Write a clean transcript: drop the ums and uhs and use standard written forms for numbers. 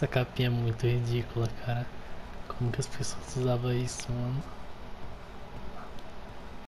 Essa capinha é muito ridícula, cara. Como que as pessoas usavam isso, mano?